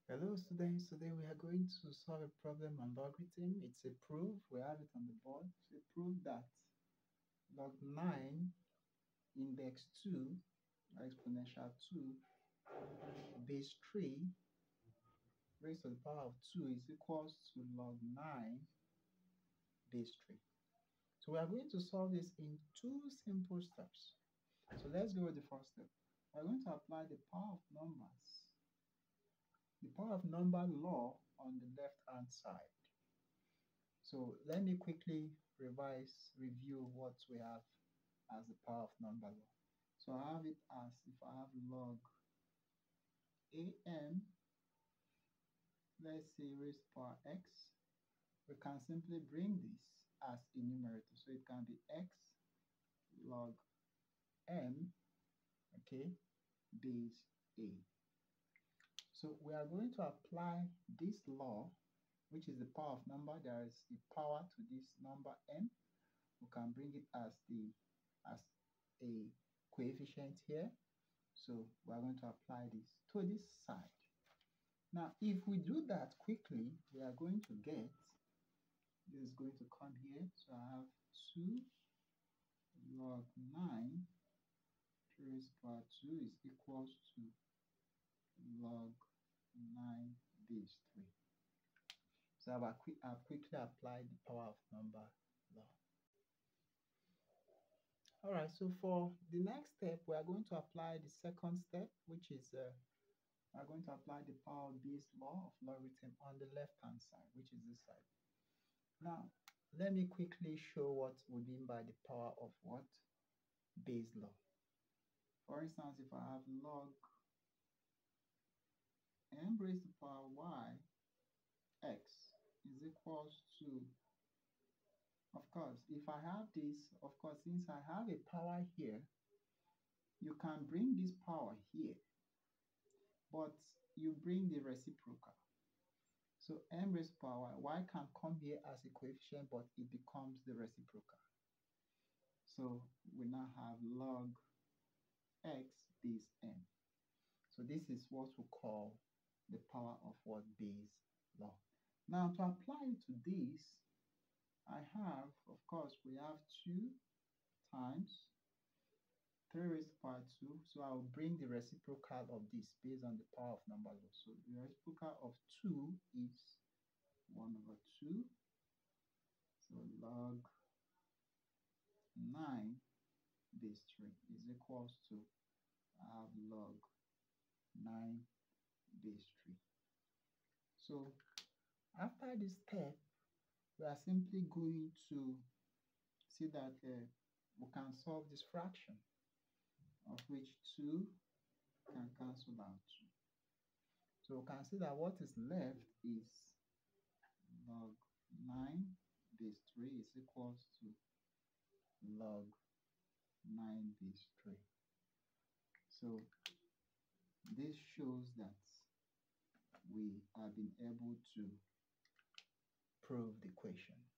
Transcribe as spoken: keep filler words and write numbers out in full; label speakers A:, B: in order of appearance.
A: Hello students, today we are going to solve a problem on logarithm. It's a proof, we have it on the board. It's a proof that log nine index two exponential two base three raised to the power of two is equals to log nine base three. So we are going to solve this in two simple steps. So let's go with the first step. We're going to apply the power of numbers, the power of number law on the left hand side. So let me quickly revise, review what we have as the power of number law. So I have it as, if I have log am, let's say raised to power x, we can simply bring this as a numerator. So it can be x log m, okay, base a. So we are going to apply this law, which is the power of number. There is a power to this number m. We can bring it as the as a coefficient here. So we are going to apply this to this side. Now, if we do that quickly, we are going to get, this is going to come here. So I have two log nine raised to power two is equals to log nine base three. So I've, quick, I've quickly applied the power of number law. All right, so for the next step, we are going to apply the second step, which is uh, we are going to apply the power of Bayes' law of logarithm on the left-hand side, which is this side. Now, let me quickly show what we mean by the power of what? Bayes' law. For instance, if I have log m raised to the power y x is equals to, of course, if I have this, of course, since I have a power here, you can bring this power here, but you bring the reciprocal. So m raised to power y, y can come here as a coefficient, but it becomes the reciprocal. So we now have log x base m. So this is what we call the power of what? Bayes' law. Now to apply it to this, I have, of course, we have two times three raised to power two. So I will bring the reciprocal of this based on the power of number law. So the reciprocal of two is one over two. So log nine base three is equals to, I have log nine base three. So after this step, we are simply going to see that uh, we can solve this fraction, of which two can cancel out two. So we can see that what is left is log nine base three is equals to log nine base three. So this shows that we have been able to prove the equation.